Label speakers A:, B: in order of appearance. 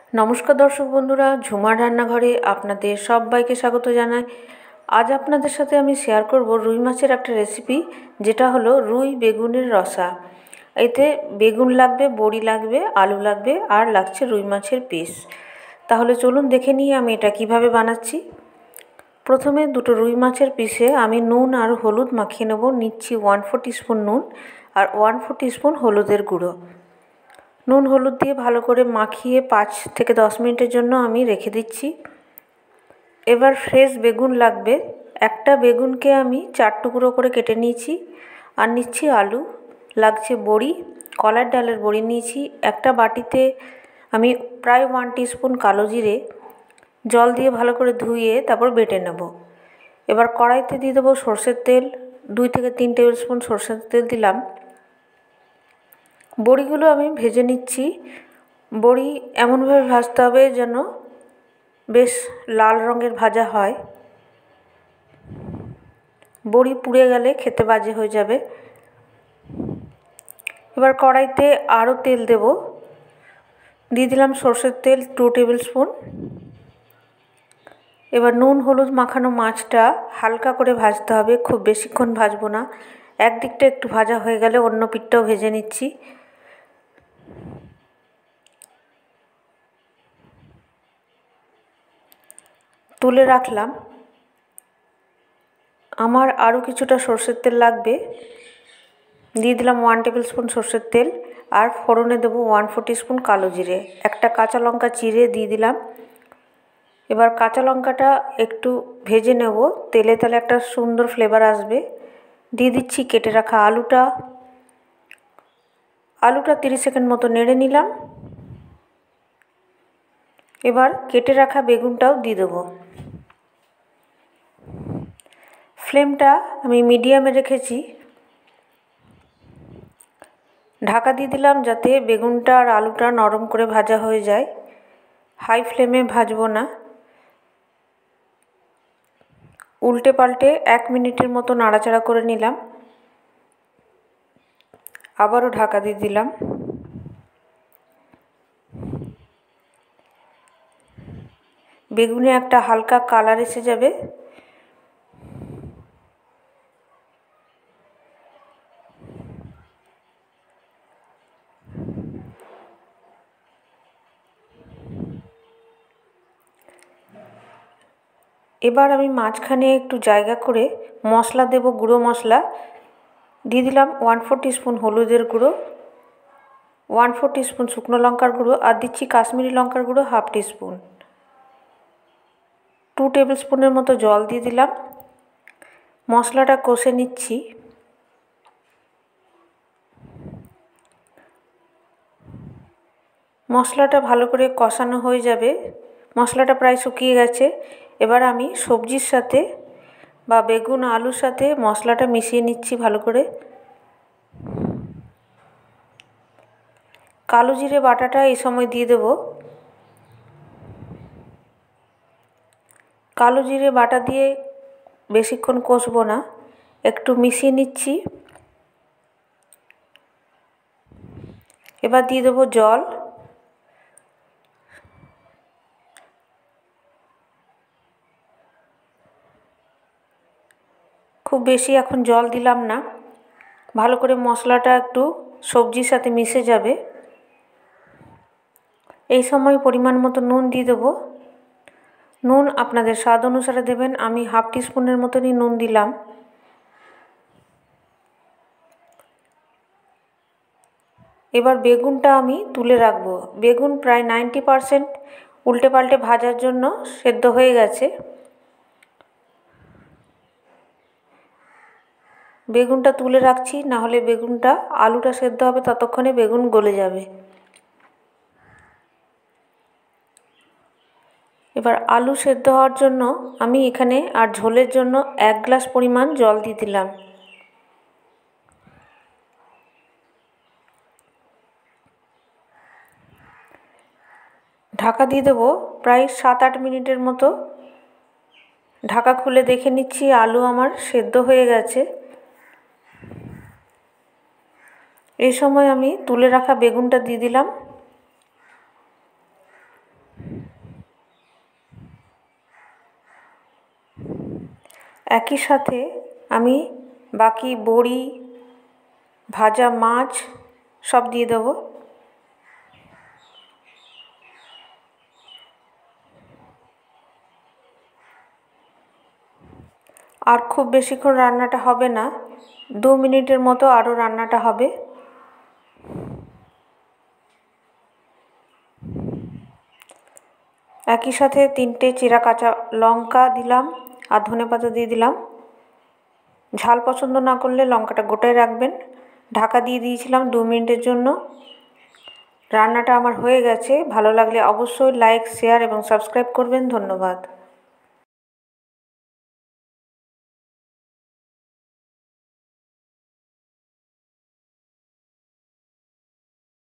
A: নমস্কার দর্শক বন্ধুরা, ঝুমার রান্নাঘরে আপনাদের সবাইকে স্বাগত জানাই। আজ আপনাদের সাথে আমি শেয়ার করব রুই মাছের একটা রেসিপি, যেটা হলো রুই বেগুনের রসা। এতে বেগুন লাগবে, বড়ি লাগবে, আলু লাগবে, আর লাগছে রুই মাছের পিস। তাহলে চলুন দেখে নিই আমি এটা কিভাবে বানাচ্ছি। প্রথমে দুটো রুই মাছের পিসে আমি নুন আর হলুদ মাখিয়ে নেব। নিচ্ছি 1/4 টিস্পুন নুন আর 1/4 টিস্পুন হলুদের গুঁড়ো। নুন হলুদ দিয়ে ভালো করে মাখিয়ে 5 থেকে 10 মিনিটের জন্য আমি রেখে দিচ্ছি। এবার ফ্রেশ বেগুন লাগবে। একটা বেগুনকে আমি 4 টুকরো করে কেটে নিয়েছি। আর নিচ্ছি আলু, লাগছে বড়ি, কলার ডালের বড়ি নিয়েছি। একটা বাটিতে আমি প্রায় 1 টিস্পুন কালো জিরে জল দিয়ে ভালো করে ধুয়ে তারপর বেটে নেব। এবার কড়াইতে দিয়ে দেবো সর্ষের তেল। 2 থেকে 3 টেবিল স্পুন সর্ষের তেল দিলাম। বড়িগুলো আমি ভেজে নিচ্ছি। বড়ি এমনভাবে ভাজতে হবে যেন বেশ লাল রঙের ভাজা হয়। বড়ি পুড়ে গেলে খেতে বাজে হয়ে যাবে। এবার কড়াইতে আরও তেল দেব। দিয়ে দিলাম সর্ষের তেল 2 টেবিল স্পুন। এবার নুন হলুদ মাখানো মাছটা হালকা করে ভাজতে হবে, খুব বেশিক্ষণ ভাজবো না। একদিকটা একটু ভাজা হয়ে গেলে অন্য পিঠটাও ভেজে নিচ্ছি। তুলে রাখলাম। আমার আরও কিছুটা সর্ষের তেল লাগবে। দিয়ে দিলাম 1 টেবিল স্পুন সর্ষের তেল। আর ফোড়নে দেবো 1/4 টিস্পুন কালো জিরে। একটা কাঁচা লঙ্কা চিড়ে দিয়ে দিলাম। এবার কাঁচা লঙ্কাটা একটু ভেজে নেব তেলে, তাহলে একটা সুন্দর ফ্লেভার আসবে। দিয়ে দিচ্ছি কেটে রাখা আলুটা। 30 সেকেন্ড মতো নেড়ে নিলাম। এবার কেটে রাখা বেগুনটাও দিয়ে দেবো। ফ্লেমটা আমি মিডিয়ামে রেখেছি। ঢাকা দিয়ে দিলাম যাতে বেগুনটা আর আলুটা নরম করে ভাজা হয়ে যায়। হাই ফ্লেমে ভাজবো না। উল্টে পাল্টে 1 মিনিটের মতো নাড়াচাড়া করে নিলাম। আবারও ঢাকা দিয়ে দিলাম। বেগুনে একটা হালকা কালার এসে যাবে। এবার আমি মাঝখানে একটু জায়গা করে মশলা দেব, গুঁড়ো মশলা। দিয়ে দিলাম 1/4 টিস্পুন হলুদের গুঁড়ো, 1/4 টিস্পুন শুকনো লঙ্কার গুঁড়ো, আর দিচ্ছি কাশ্মীরি লঙ্কার গুঁড়ো 1/2 টিস্পুন। 2 টেবিল স্পুনের মতো জল দিয়ে দিলাম। মশলাটা কষে নিচ্ছি। মশলাটা ভালো করে কষানো হয়ে যাবে। মশলাটা প্রায় শুকিয়ে গেছে। এবার আমি সবজির সাথে বা বেগুন আলুর সাথে মশলাটা মিশিয়ে নিচ্ছি ভালো করে। কালো জিরে বাটাটা এই সময় দিয়ে দেব। কালো জিরে বাটা দিয়ে বেশিক্ষণ কষবো না, একটু মিশিয়ে নিচ্ছি। এবার দিয়ে দেবো জল। খুব বেশি এখন জল দিলাম না। ভালো করে মশলাটা একটু সবজির সাথে মিশে যাবে। এই সময় পরিমাণ মতো নুন দিয়ে দেবো। নুন আপনাদের স্বাদ অনুসারে দেবেন। আমি 1/2 টিস্পুনের মতনই নুন দিলাম। এবার বেগুনটা আমি তুলে রাখবো। বেগুন প্রায় 90% উল্টে পাল্টে ভাজার জন্য সেদ্ধ হয়ে গেছে। বেগুনটা তুলে রাখছি, না হলে আলুটা সেদ্ধ হবে ততক্ষণে বেগুন গলে যাবে। এবার আলু সেদ্ধ হওয়ার জন্য আমি এখানে আর ঝোলের জন্য 1 গ্লাস পরিমাণ জল দিয়ে দিলাম। ঢাকা দিয়ে দেবো প্রায় 7-8 মিনিটের মতো। ঢাকা খুলে দেখে নিচ্ছি আলু আমার সেদ্ধ হয়ে গেছে। এই সময় আমি তুলে রাখা বেগুনটা দিয়ে দিলাম। একই সাথে আমি বাকি বড়ি, ভাজা মাছ সব দিয়ে দেবো। আর খুব বেশিক্ষণ রান্নাটা হবে না, 2 মিনিটের মতো আরও রান্নাটা হবে। একই সাথে 3টে চিরা কাঁচা লঙ্কা দিলাম আর ধনেপাতা দিয়ে দিলাম। ঝাল পছন্দ না করলে লঙ্কাটা গোটায় রাখবেন। ঢাকা দিয়ে দিয়েছিলাম 2 মিনিটের জন্য। রান্নাটা আমার হয়ে গেছে। ভালো লাগলে অবশ্যই লাইক, শেয়ার এবং সাবস্ক্রাইব করবেন। ধন্যবাদ।